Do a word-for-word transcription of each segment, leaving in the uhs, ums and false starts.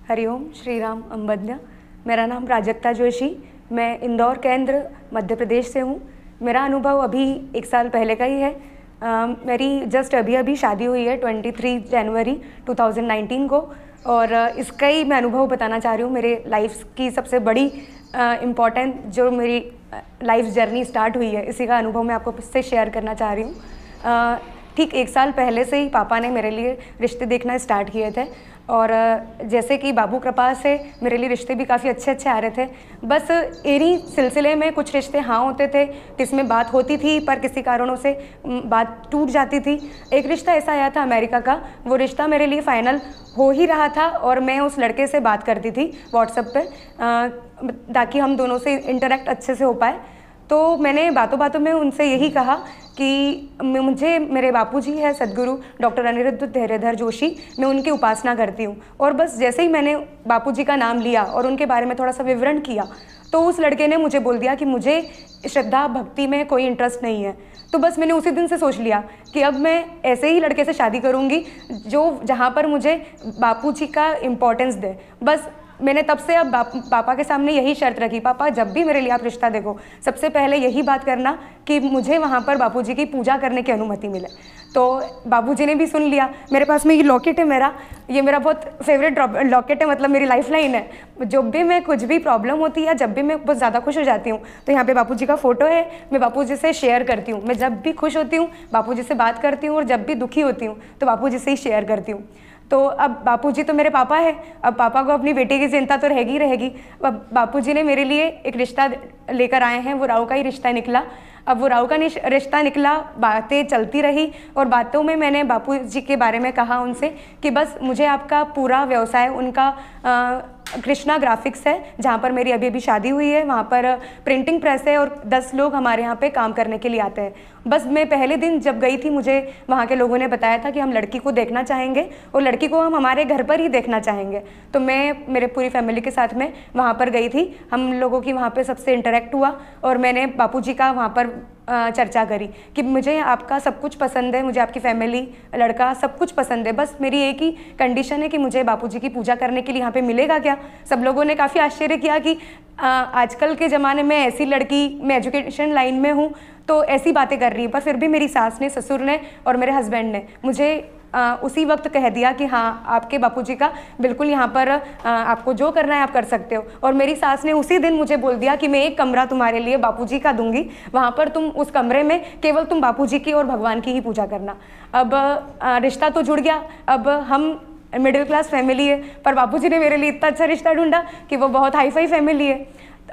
हरिओम, श्री राम अंबज्ञ। मेरा नाम प्राजक्ता जोशी, मैं इंदौर केंद्र मध्य प्रदेश से हूँ। मेरा अनुभव अभी एक साल पहले का ही है। आ, मेरी जस्ट अभी अभी शादी हुई है तेईस जनवरी दो हज़ार उन्नीस को, और इसका ही मैं अनुभव बताना चाह रही हूँ। मेरे लाइफ की सबसे बड़ी इम्पॉर्टेंट जो मेरी लाइफ जर्नी स्टार्ट हुई है, इसी का अनुभव मैं आपको इससे शेयर करना चाह रही हूँ। ठीक एक साल पहले से ही पापा ने मेरे लिए रिश्ते देखना स्टार्ट किए थे, और जैसे कि बाबू कृपा से मेरे लिए रिश्ते भी काफ़ी अच्छे अच्छे आ रहे थे। बस इन्हीं सिलसिले में कुछ रिश्ते हाँ होते थे, जिसमें बात होती थी पर किसी कारणों से बात टूट जाती थी। एक रिश्ता ऐसा आया था अमेरिका का, वो रिश्ता मेरे लिए फ़ाइनल हो ही रहा था और मैं उस लड़के से बात करती थी व्हाट्सएप पे, ताकि हम दोनों से इंटरेक्ट अच्छे से हो पाए। तो मैंने बातों बातों में उनसे यही कहा कि मुझे मेरे बापूजी है सदगुरु डॉक्टर अनिरुद्ध धैर्यधर जोशी, मैं उनकी उपासना करती हूँ। और बस जैसे ही मैंने बापूजी का नाम लिया और उनके बारे में थोड़ा सा विवरण किया, तो उस लड़के ने मुझे बोल दिया कि मुझे श्रद्धा भक्ति में कोई इंटरेस्ट नहीं है। तो बस मैंने उसी दिन से सोच लिया कि अब मैं ऐसे ही लड़के से शादी करूँगी जो जहाँ पर मुझे बापूजी का इम्पोर्टेंस दे। बस मैंने तब से अब पापा के सामने यही शर्त रखी, पापा जब भी मेरे लिए आप रिश्ता देखो, सबसे पहले यही बात करना कि मुझे वहाँ पर बापूजी की पूजा करने की अनुमति मिले। तो बाबूजी ने भी सुन लिया। मेरे पास में ये लॉकेट है, मेरा ये मेरा बहुत फेवरेट लॉकेट है, मतलब मेरी लाइफ लाइन है। जब भी मैं कुछ भी प्रॉब्लम होती है, जब भी मैं बहुत ज़्यादा खुश हो जाती हूँ, तो यहाँ पे बापूजी का फ़ोटो है, मैं बापूजी से शेयर करती हूँ। मैं जब भी खुश होती हूँ बापूजी से बात करती हूँ, और जब भी दुखी होती हूँ तो बापूजी से ही शेयर करती हूँ। तो अब बापूजी तो मेरे पापा है, अब पापा को अपनी बेटी की चिंता तो रहेगी रहेगी। अब बापूजी ने मेरे लिए एक रिश्ता लेकर आए हैं, वो राव का ही रिश्ता निकला। अब वो राव का रिश्ता निकला, बातें चलती रही, और बातों में मैंने बापूजी के बारे में कहा उनसे कि बस मुझे आपका पूरा व्यवसाय, उनका आ, कृष्णा ग्राफिक्स है जहाँ पर मेरी अभी अभी शादी हुई है, वहाँ पर प्रिंटिंग प्रेस है और दस लोग हमारे यहाँ पे काम करने के लिए आते हैं। बस मैं पहले दिन जब गई थी, मुझे वहाँ के लोगों ने बताया था कि हम लड़की को देखना चाहेंगे और लड़की को हम हमारे घर पर ही देखना चाहेंगे। तो मैं मेरे पूरी फैमिली के साथ में वहाँ पर गई थी। हम लोगों की वहाँ पर सबसे इंटरेक्ट हुआ और मैंने बापूजी का वहाँ पर चर्चा करी कि मुझे आपका सब कुछ पसंद है, मुझे आपकी फैमिली, लड़का सब कुछ पसंद है। बस मेरी एक ही कंडीशन है कि मुझे बापूजी की पूजा करने के लिए यहाँ पे मिलेगा क्या। सब लोगों ने काफ़ी आश्चर्य किया कि आ, आजकल के ज़माने में ऐसी लड़की, मैं एजुकेशन लाइन में हूँ तो ऐसी बातें कर रही है, पर फिर भी मेरी सास ने, ससुर ने और मेरे हस्बैंड ने मुझे आ, उसी वक्त कह दिया कि हाँ आपके बापूजी का बिल्कुल यहाँ पर आ, आपको जो करना है आप कर सकते हो। और मेरी सास ने उसी दिन मुझे बोल दिया कि मैं एक कमरा तुम्हारे लिए बापूजी का दूंगी, वहाँ पर तुम उस कमरे में केवल तुम बापूजी की और भगवान की ही पूजा करना। अब आ, रिश्ता तो जुड़ गया। अब हम मिडिल क्लास फैमिली है, पर बापूजी ने मेरे लिए इतना अच्छा रिश्ता ढूंढा कि वो बहुत हाई फाई फैमिली है।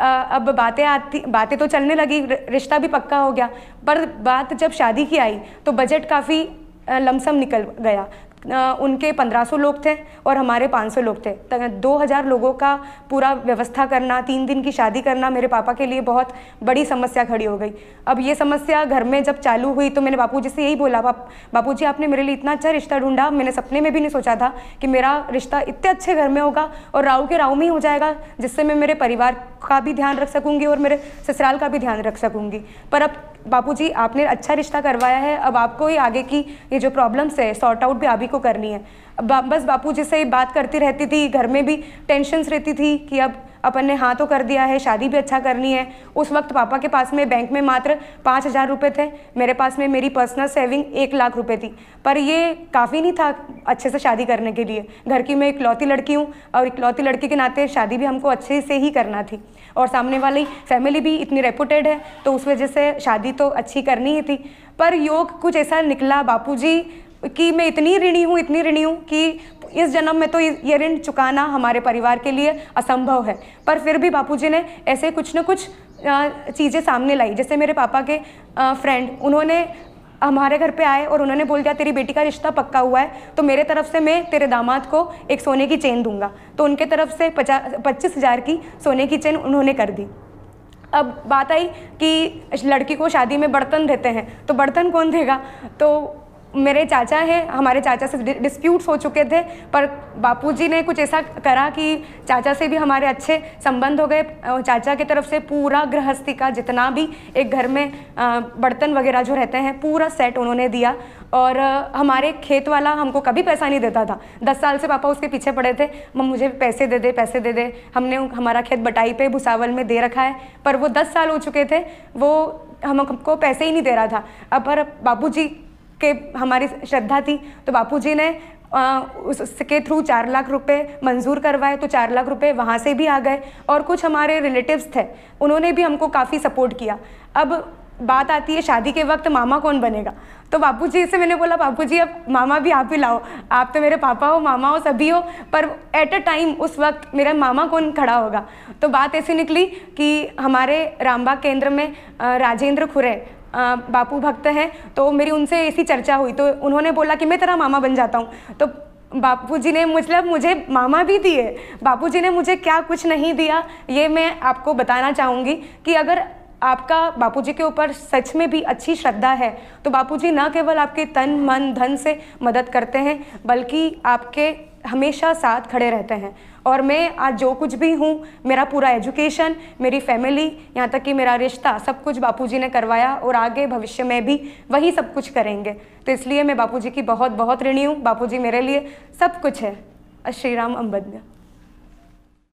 अब बातें आती बातें तो चलने लगी, रिश्ता भी पक्का हो गया, पर बात जब शादी की आई तो बजट काफ़ी लमसम निकल गया। उनके पंद्रह सौ लोग थे और हमारे पाँच सौ लोग थे। दो हज़ार लोगों का पूरा व्यवस्था करना, तीन दिन की शादी करना मेरे पापा के लिए बहुत बड़ी समस्या खड़ी हो गई। अब ये समस्या घर में जब चालू हुई तो मैंने बापूजी से यही बोला, बाप बापूजी आपने मेरे लिए इतना अच्छा रिश्ता ढूंढा, मैंने सपने में भी नहीं सोचा था कि मेरा रिश्ता इतने अच्छे घर में होगा और राव के राव में ही हो जाएगा, जिससे मैं मेरे परिवार का भी ध्यान रख सकूँगी और मेरे ससुराल का भी ध्यान रख सकूँगी। पर अब बापूजी आपने अच्छा रिश्ता करवाया है, अब आपको ही आगे की ये जो प्रॉब्लम्स है सॉर्ट आउट भी आप ही को करनी है। अब बस बापूजी से बात करती रहती थी, घर में भी टेंशन्स रहती थी कि अब अपन ने हाँ तो कर दिया है, शादी भी अच्छा करनी है। उस वक्त पापा के पास में बैंक में मात्र पाँच हज़ार रुपये थे, मेरे पास में मेरी पर्सनल सेविंग एक लाख रुपए थी, पर ये काफ़ी नहीं था अच्छे से शादी करने के लिए। घर की मैं इकलौती लड़की हूँ और इकलौती लड़की के नाते शादी भी हमको अच्छे से ही करना थी, और सामने वाली फैमिली भी इतनी रेपुटेड है, तो उस वजह से शादी तो अच्छी करनी ही थी। पर योग कुछ ऐसा निकला बापूजी कि मैं इतनी ऋणी हूँ इतनी ऋणी हूँ कि इस जन्म में तो ये ऋण चुकाना हमारे परिवार के लिए असंभव है। पर फिर भी बापूजी ने ऐसे कुछ न कुछ चीज़ें सामने लाई। जैसे मेरे पापा के फ्रेंड, उन्होंने हमारे घर पे आए और उन्होंने बोल दिया तेरी बेटी का रिश्ता पक्का हुआ है, तो मेरे तरफ से मैं तेरे दामाद को एक सोने की चेन दूंगा। तो उनके तरफ से पचास पच्चीस हज़ार की सोने की चेन उन्होंने कर दी। अब बात आई कि लड़की को शादी में बर्तन देते हैं, तो बर्तन कौन देगा। तो मेरे चाचा हैं, हमारे चाचा से डिस्प्यूट्स हो चुके थे, पर बापूजी ने कुछ ऐसा करा कि चाचा से भी हमारे अच्छे संबंध हो गए। चाचा की तरफ से पूरा गृहस्थी का जितना भी एक घर में बर्तन वगैरह जो रहते हैं पूरा सेट उन्होंने दिया। और हमारे खेत वाला हमको कभी पैसा नहीं देता था। दस साल से पापा उसके पीछे पड़े थे, मम मुझे पैसे दे दे पैसे दे दे। हमने हमारा खेत बटाई पे भुसावल में दे रखा है, पर वो दस साल हो चुके थे, वो हमको पैसे ही नहीं दे रहा था। अब पर बापूजी के हमारी श्रद्धा थी तो बापूजी ने आ, उसके थ्रू चार लाख रुपए मंजूर करवाए, तो चार लाख रुपए वहाँ से भी आ गए। और कुछ हमारे रिलेटिव्स थे, उन्होंने भी हमको काफ़ी सपोर्ट किया। अब बात आती है शादी के वक्त मामा कौन बनेगा, तो बापूजी से मैंने बोला बापूजी अब मामा भी आप ही लाओ, आप तो मेरे पापा हो, मामा हो, सभी हो, पर एट अ टाइम उस वक्त मेरा मामा कौन खड़ा होगा। तो बात ऐसी निकली कि हमारे रामबाग केंद्र में राजेंद्र खुरे बापू भक्त हैं, तो मेरी उनसे ऐसी चर्चा हुई, तो उन्होंने बोला कि मैं तेरा मामा बन जाता हूँ। तो बापूजी ने मतलब मुझे मामा भी दिए। बापूजी ने मुझे क्या कुछ नहीं दिया, ये मैं आपको बताना चाहूँगी कि अगर आपका बापूजी के ऊपर सच में भी अच्छी श्रद्धा है तो बापूजी न केवल आपके तन मन धन से मदद करते हैं, बल्कि आपके हमेशा साथ खड़े रहते हैं। और मैं आज जो कुछ भी हूँ, मेरा पूरा एजुकेशन, मेरी फैमिली, यहाँ तक कि मेरा रिश्ता, सब कुछ बापूजी ने करवाया और आगे भविष्य में भी वही सब कुछ करेंगे। तो इसलिए मैं बापूजी की बहुत बहुत ऋणी हूँ। बापूजी मेरे लिए सब कुछ है। श्री राम अम्बज्ञ।